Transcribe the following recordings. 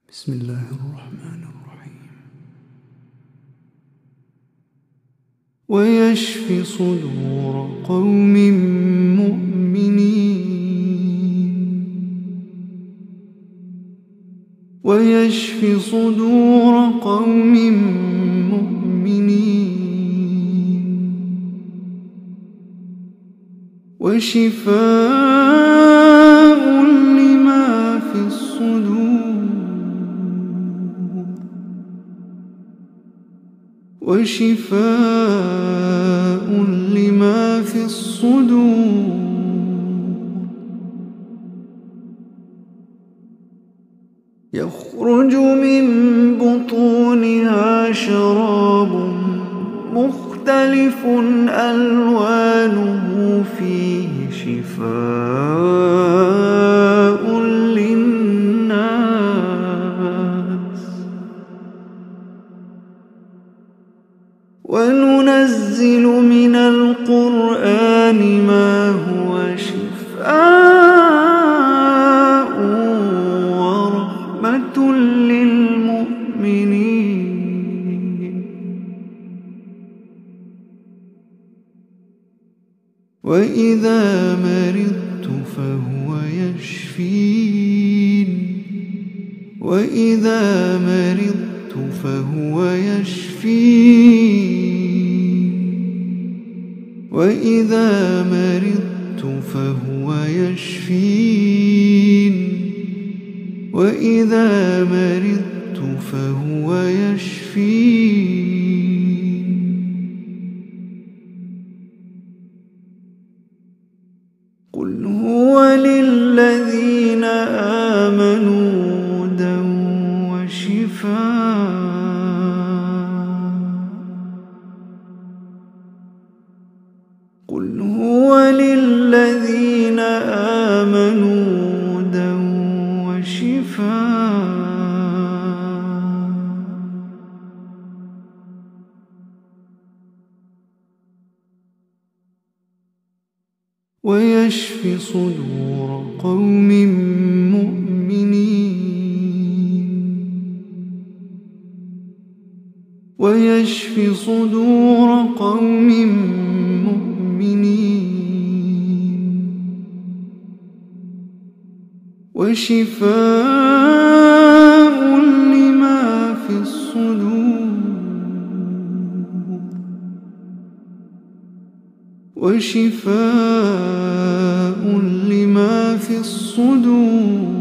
بسم الله الرحمن الرحيم. ويشفي صدور قوم مؤمنين، ويشفي صدور قوم مؤمنين، وشفاء لما في الصدور، وشفاء لما في الصدور، يخرج من بطونها شراب مختلف ألوانه فيه شفاء للناس، وننزل من القرآن ما هو شفاء ورحمة للمؤمنين، وإذا مرضت فهو يشفين، وإذا مرضت فهو يشفين، وإذا مرضت فهو يشفين، وإذا مرضت فهو يشفين. قل هو للذين آمنوا هدى وشفاء، قل هو للذين آمنوا هدى وشفاء، ويشفي صدور قوم مؤمنين، ويشفي صدور قوم مؤمنين، وشفاء لما في الصدور، وشفاء لما في الصدور،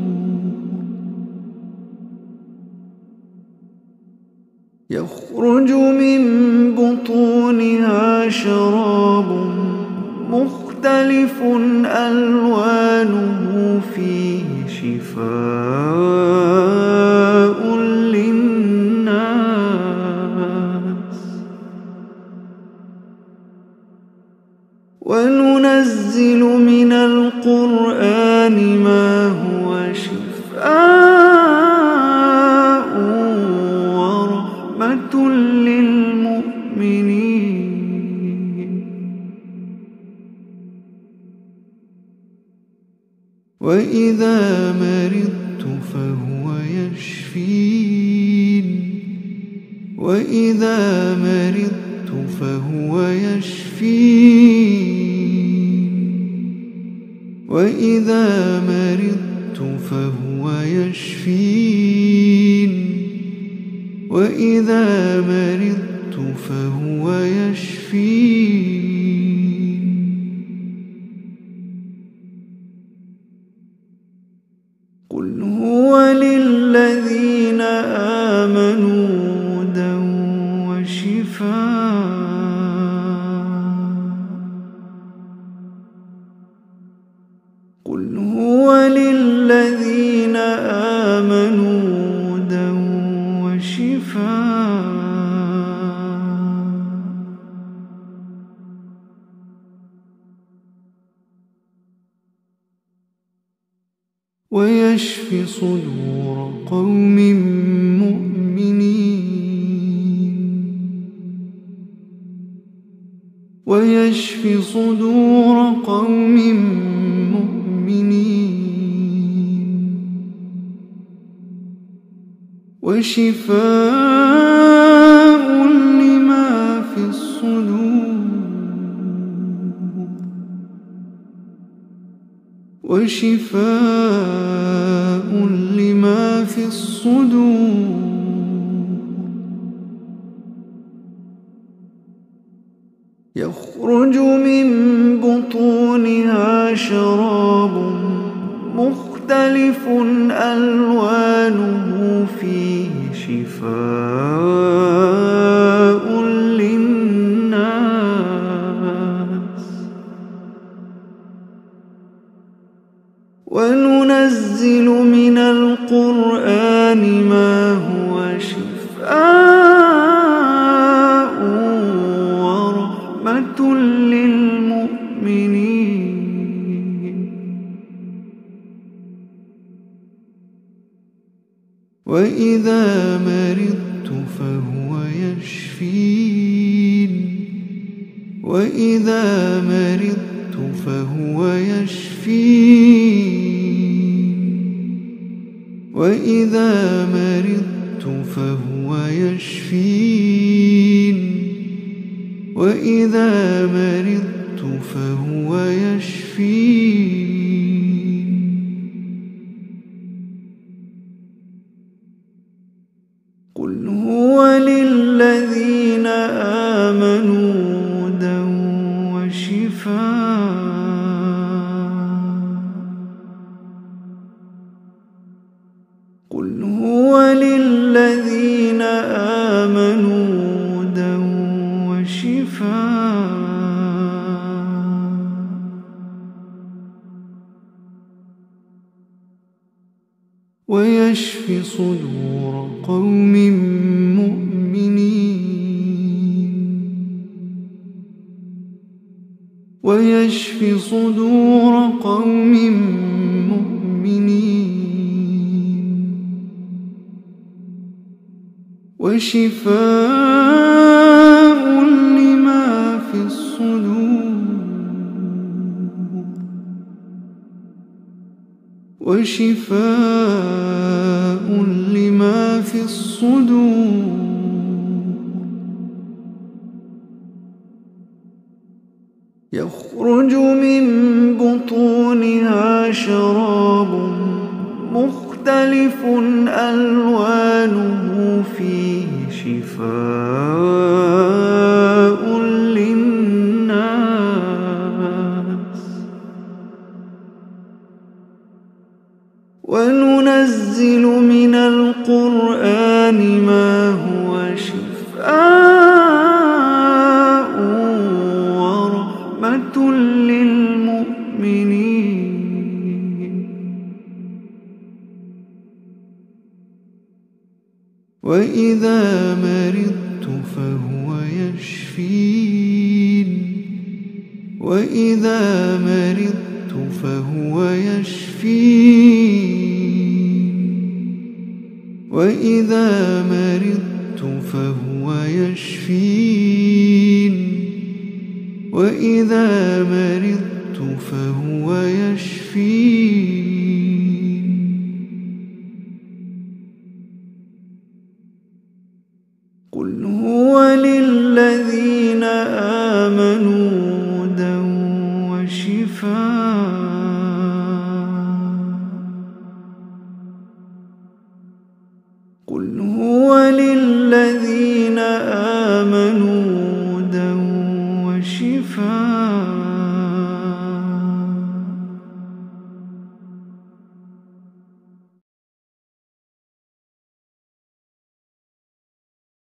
يخرج من بطونها شراب مختلف ألوانه فيه شفاء للناس، وننزل من القرآن ما هو شفاء ورحمة للمؤمنين، وإذا مرضت فهو يشفين، وإذا مرضت فهو يشفين، وإذا مرضت فهو يشفين، وإذا مرضت فهو يشفين. قل هو للذين آمنوا هدى وشفاء، قل هو للذين آمنوا هدى وشفاء، ويشفي صدور قوم مؤمنين، ويشفي صدور قوم مؤمنين، وشفاء لما في الصدور وشفاء لما في الصدور يخرج من بطونها شراب مختلف ألوانه فيه شفاء للناس وننزل من القرآن ما هو شفاء ورحمة للمؤمنين وإذا مرضت فهو يشفين وإذا مرضت فهو يشفين وإذا مرضت فهو يشفين وإذا مرضت فهو يشفين قل هو للذين آمنوا هدى وشفاء قل هو للذين آمنوا هدى وشفاء ويشفي صدور قوم مؤمنين ويشفي صدور قوم مؤمنين وشفاء لما في الصدور وشفاء لما في الصدور يخرج من بطونها شراب مختلف ألوانه فيه شفاء للناس وننزل من القرآن ما هو شفاء ورحمة للمؤمنين وإذا مرضت فهو يشفين وإذا مرضت فهو يشفين وإذا مرضت فهو يشفين وإذا مرضت فهو يشفين قل هو للذين آمنوا هدى وشفاء قل